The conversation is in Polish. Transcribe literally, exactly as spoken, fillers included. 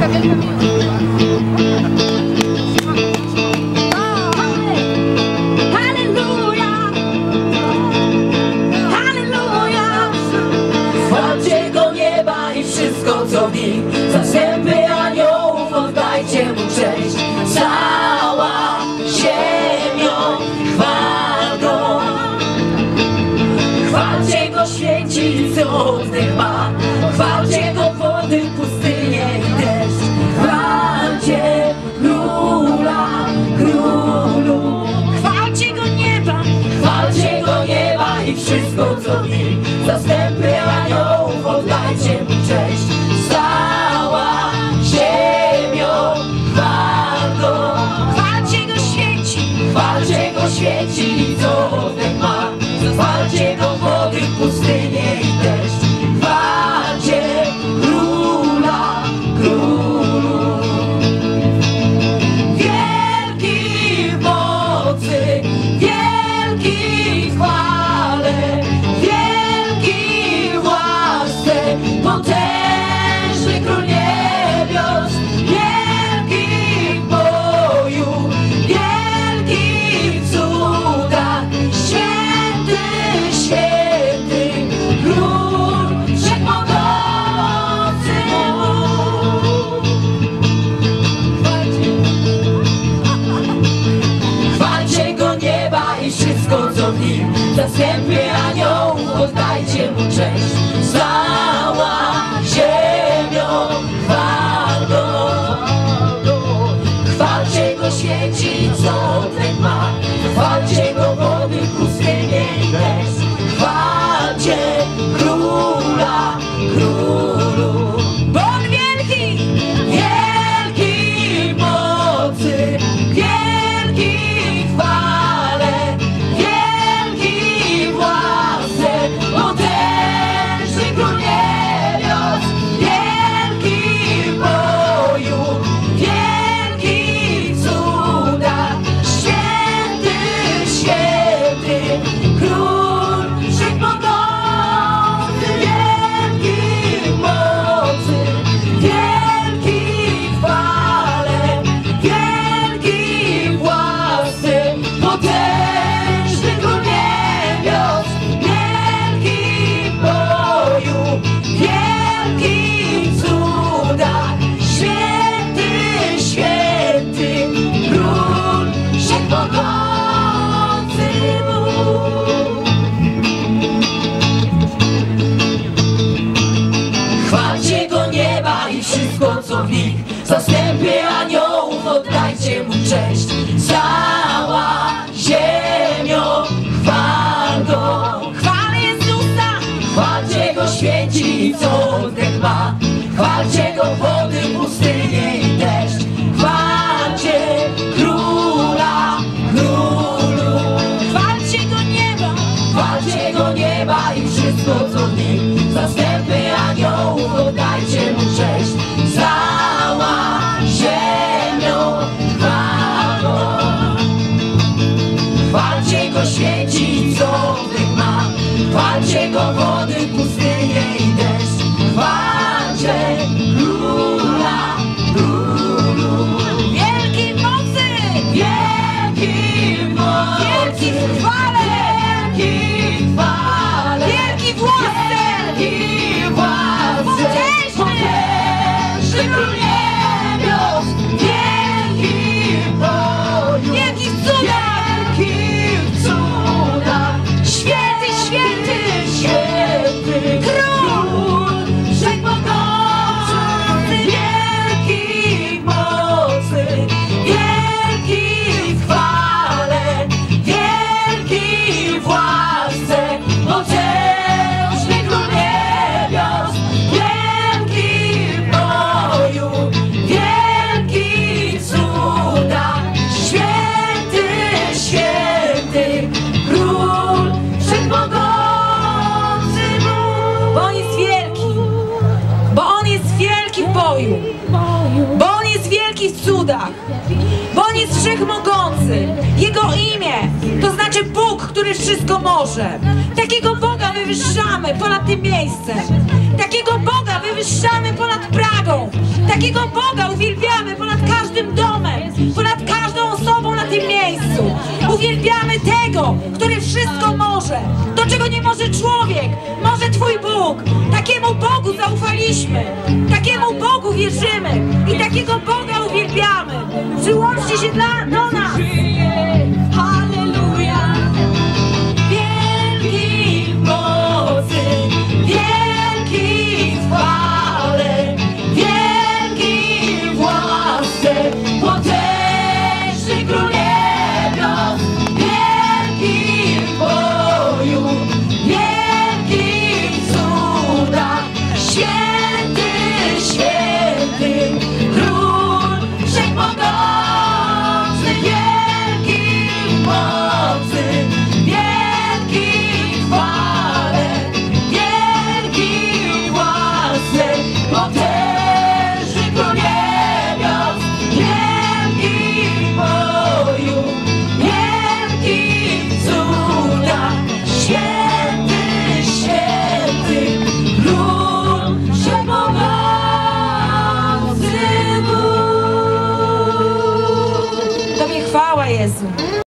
Zastępy aniołów, oddajcie mu cześć. Cała ziemią chwal go. Chwalcie go, święci cudnych ma. Chwalcie go, wody, pustynię i deszcz. Chwalcie króla, królu. Chwalcie go nieba, chwalcie go nieba i wszystko co w nim. Zastępy aniołów, oddajcie mu cześć. Cała ziemią chwal go. Chwalcie go, święci, chwalcie go, święci, co oddech ma. Chwalcie go, wody, pustynię i deszcz. Chwalcie króla, królu. Wielki w mocy, wielki w chwale, wielki w łasce, potężny król niebios, wielki w boju, wielki w cudach, święty, święty król, wszechmogący Bóg. Chwalcie go nieba i wszystko co w nim. Zastępy aniołów, oddajcie mu cześć. Cała ziemią chwal go. Chwalcie go, święci, co oddech ma. Chwalcie go, wody, pustynię i deszcz. Chwalcie króla, królu. Bo on wielki, wielki w mocy, wielki w chwale, wielki w łasce, potężny król niebios, wielki w boju, wielki w cudach, święty, święty król, wszechmogący, wielki w mocy, wielki w chwale, wielki w łasce, potężny król niebios, wielki w boju, wielki w cudach, święty, święty król, wszechmogący Bóg. Chwalcie go nieba i wszystko co w nich. Zastępy aniołów, oddajcie mu cześć. Cała ziemią chwal go. Chwal Jezusa, chwalcie go, święci, co oddech ma. Chwalcie go, wody, pustynię i deszcz. Chwalcie króla, królu. Chwalcie go nieba, chwalcie go nieba i wszystko co w nim. Zastępy aniołów, oddajcie mu cześć. Cała ziemią chwal go. Chwalcie go, święci, co oddech ma. Chwalcie go, wody, pustynię i deszcz. Chwalcie króla, królu. Wielki w mocy, wielki w mocy, wielki w chwale, wielki w chwale, wielki w łasce, wielki w łasce, potężny król niebios, wielki w boju, wielki w cudach, wielki w cudach, święty, święty, święty król, wszechmogący, wielki w mocy, wielki w chwale, wielki w łasce, potężny król niebios, wielki w boju, wielki w cudach, święty, święty król, wszechmogący Bóg. Bo on jest wielki, bo on jest wielki w boju, bo on jest wielki w cudach, bo on jest wszechmogący. Jego imię to znaczy Bóg, który wszystko może. Takiego Boga wywyższamy ponad tym miejscem. Takiego Boga wywyższamy ponad Pragą. Takiego Boga uwielbiamy ponad każdym domem, ponad każdą osobą na tym miejscu. Uwielbiamy tego, który wszystko może. To, czego nie może człowiek, może Twój Bóg. Takiemu Bogu zaufaliśmy. Takiemu Bogu wierzymy. I takiego Boga uwielbiamy. Przyłączcie się dla, do nas. Halleluja. Wielki w mocy, wielki w chwale, wielki w łasce, potężny król niebios, wielki w boju, wielki w cudach, święty, święty, król wszechmogący, wielki w mocy, wielki w chwale, wielki w łasce, potężny król niebios, wielki w boju, wielki w cudach, święty, święty, król wszechmogący Bóg. Tobie chwała, Jezu.